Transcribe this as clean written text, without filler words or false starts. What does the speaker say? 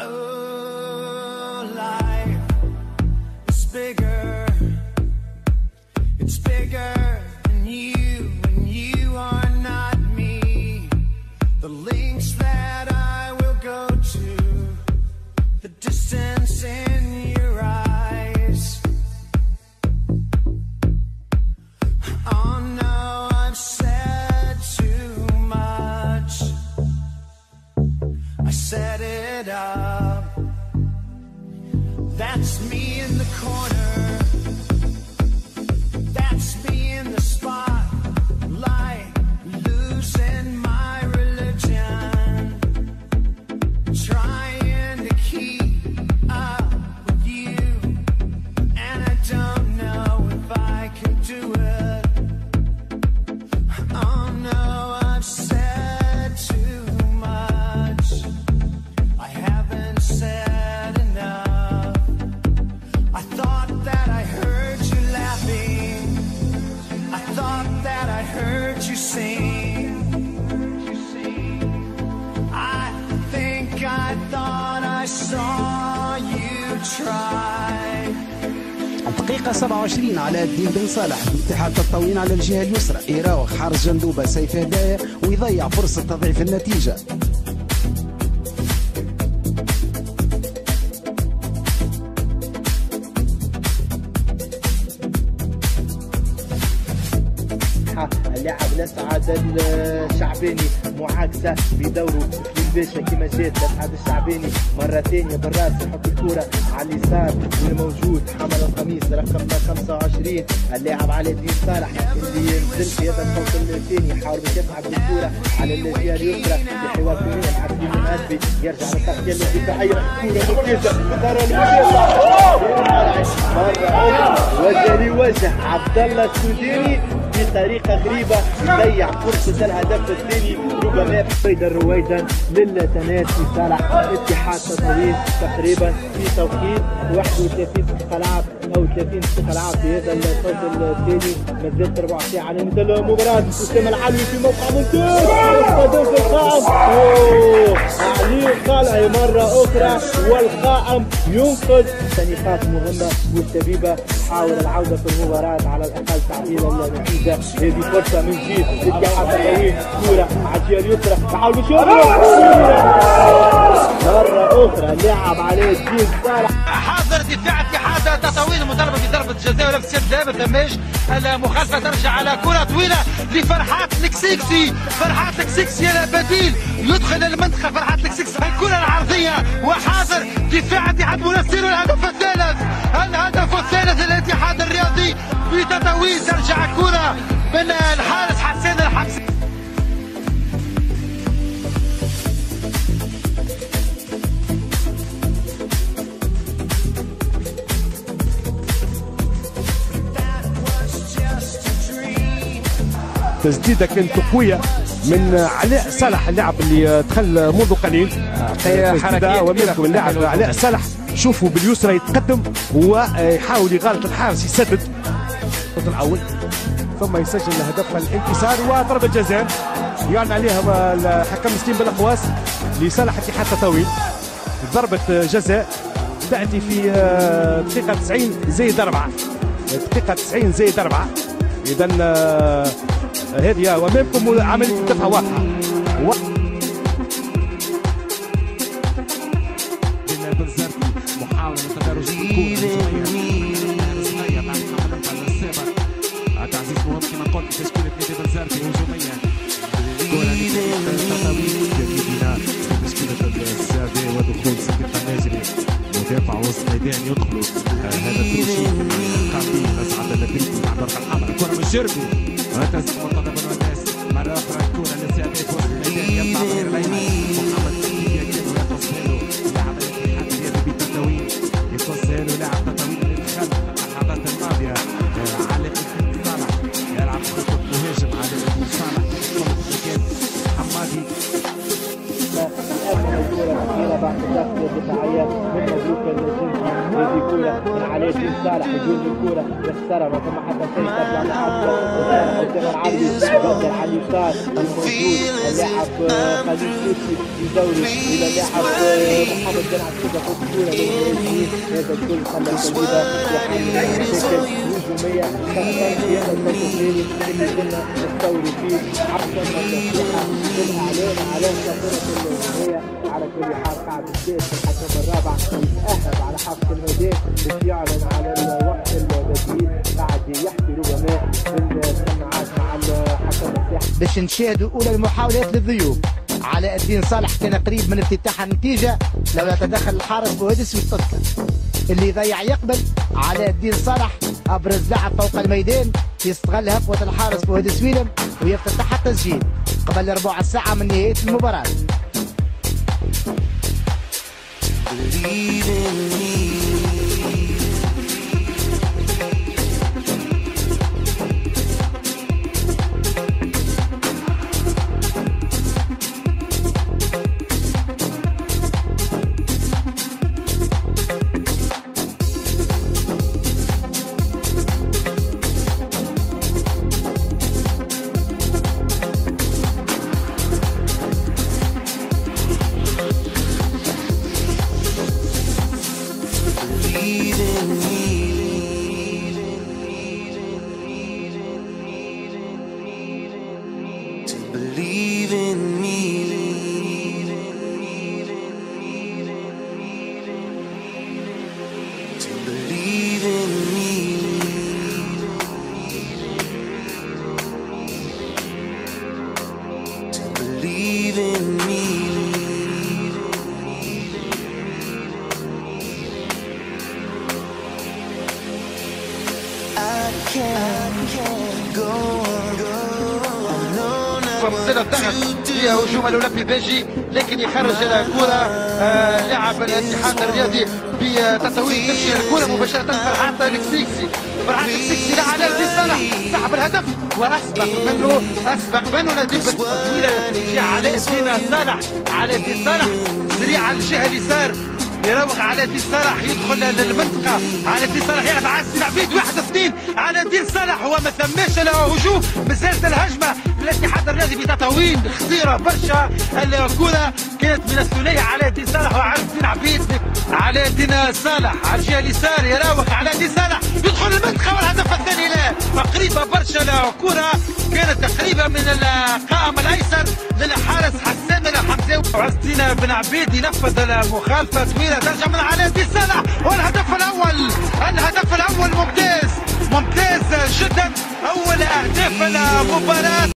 Oh, life is bigger. It's bigger than you, and you are not me. The lengths that I will go to, the distance in your eyes. Oh no, I've said too much. I set it up. That's me in the corner. That's me in the spotlight, losing my religion, trying to keep up with you, and I don't know if I can do it. Oh no, I've said too much. I haven't said enough. I thought that I heard you laughing. I thought that I heard you sing. I think I thought I saw you try. الدقيقة 27 علاء الدين بن صالح اتحاد تطاوين على الجهة اليسرى، يراوغ حارس جندوبة سيف هدايا ويضيع فرصة تضعيف النتيجة. اللاعب الاسعد الشعباني معاكسه بدوره الباشا كما جات الاسعد الشعباني مره ثانيه بالراس يحط الكره على اليسار والموجود حمل القميص رقم 25 اللاعب علاء الدين صالح اللي نزل في هذا الشوط الثاني يحاول باش يصعد بالكره على الجهه اليسرى في حوار كبير مع عبد المنعم أسبي يرجع للتغطيه الدفاعيه كره ممتازه مره وجه لوجه عبد الله السوداني بطريقة غريبة يضيع فرصة الهدف الثاني ربما رويدا للتنافي صالح اتحاد تطاوين تقريبا في توقيت 31 دقيقة لعب أو 30 دقيقة لعب في هذا الشوط الثاني مازالت 4 ساعة على نهاية المباراة. أسامة العلوي في موقع ممتاز يصطدم في القائم علي القلعي مرة أخرى والقائم ينقذ نقاط مهمة والشبيبة تحاول العودة في المباراة على الأقل تعديل النتيجة. هذه فرصة من جديد لاتحاد تطاوين كرة على الجهة اليسرى تحاول بشوط مرة أخرى لاعب علاء الدين صالح حاضر دفاع اتحاد تطاوين مطالبة بضربة جزاء ولبس يد لا ما ثماش المخالفة ترجع على كرة طويلة لفرحات الكسيكسي. فرحات الكسيكسي لا بديل يدخل المنطقة. فرحات الكسيكسي الكرة العرضية وحاضر دفاع اتحاد منستير. الهدف الثالث للاتحاد الرياضي في تطاوين ترجع كرة من الحارس حسين الحبسي. تسديده كانت قويه من علاء صالح اللاعب اللي دخل منذ قليل. حركه ومنكم اللاعب علاء صالح شوفوا باليسرى يتقدم ويحاول يغالط الحارس يسدد الشوط الاول ثم يسجل هدف الانتصار وضربه جزاء يعلن عليها الحكم ستيم بالاقواس لصالح اتحاد تطاوين. ضربه جزاء تاتي في دقيقه 90 زائد 4. دقيقه 90 زائد 4. اذا هذه وامامكم عمليه الدفع واضحه. محاولة تدرج الكرة صغيرة بعد ما حملت على السابق تعزيز مهم كما قلت تشكيلة نادي بنزرتي هجوميا. كرة لتطاوين جديدة تشكيلة السابق ودخول سكة الناجري مدافع وسط ميدان يدخلوا هذا التروشين قابل أسعد البريد مع برقة الحمراء. كرة من جربي وتسقط مرتضى بن وناس مرة أخرى الكرة للسابق وسط الميدان يطلع غير الأيمن محمد سيدي يكتب ويتصل له لاعب الاتحاد الرياضي بالتطاوين يتصل له لاعب تطاوين اللي دخل اللحظات الماضية علاء الدين صالح يلعب خطة مهاجم علاء الدين صالح يدخل في مكان حمادي. الكرة الأخيرة بعد التغطية الدفاعية من مبروك الجنسي. هذه كرة من علاء الدين صالح يجوز الكرة يخسرها ما ثم حتى ترجع لحد أسامة العلوي يقدر على اليسار الموجود اللاعب خليل يدوري الى لاعب محمد بن عبيده فوق الكره للمنافسين. هذا الكل خلى التوليده يحل مشاكل هجوميه تختار في هذا الشوط الثاني اللي كنا نستوري فيه عبر النصيحه والاعلان على كره الهجوميه. على كل حال قاعد السيد في الحكم الرابع يتاهب على حافه الميدان باش يعلن على الوقت البديل. قاعد يحكي ربما بالسماعات مع الحكم الساحه باش نشاهدوا اولى المحاولات للضيوف. علاء الدين صالح كان قريب من افتتاح النتيجه لولا تدخل الحارس فؤاد السويد اللي ضيع يقبل. علاء الدين صالح ابرز لاعب فوق الميدان يستغل هفوه الحارس فؤاد السويلم ويفتتح التسجيل قبل ربع ساعه من نهايه المباراه. Believe in me. To believe in me. To believe in me. I can't go ومصير الضغط في هجوم الاولمبي الباجي لكن يخرج الكره لاعب الاتحاد الرياضي بتطويل تمشي الكره مباشره فرحات الكسيكسي. فرحات الكسيكسي لعلاء الدين صالح صاحب الهدف واسبق منه نتيجه التسويله في علاء الدين صالح. علاء الدين صالح سريع على الجهه اليسار يراوغ علاء الدين صالح يدخل للمنطقه. علاء الدين صالح يلعب على السين عبيد 1-2. علاء الدين صالح هو ما ثماش له هجوم مازالت الهجمه للاتحاد الرياضي بتطاوين خطيره برشا. الكره كانت من الثنائي علاء الدين صالح وعلاء الدين عبيد. علاء الدين صالح على الجهه اليسار يراوغ علاء الدين صالح يدخل المنطقه والهدف الثاني له. قريبه برشا الكره كانت تقريبا من القائم الايسر للحارس حسام الحمزاوي. عز الدين بن عبيد ينفذ المخالفه طويله ترجع من علاء الدين صالح والهدف الاول. الهدف الاول ممتاز جدا. اول اهداف المباراه.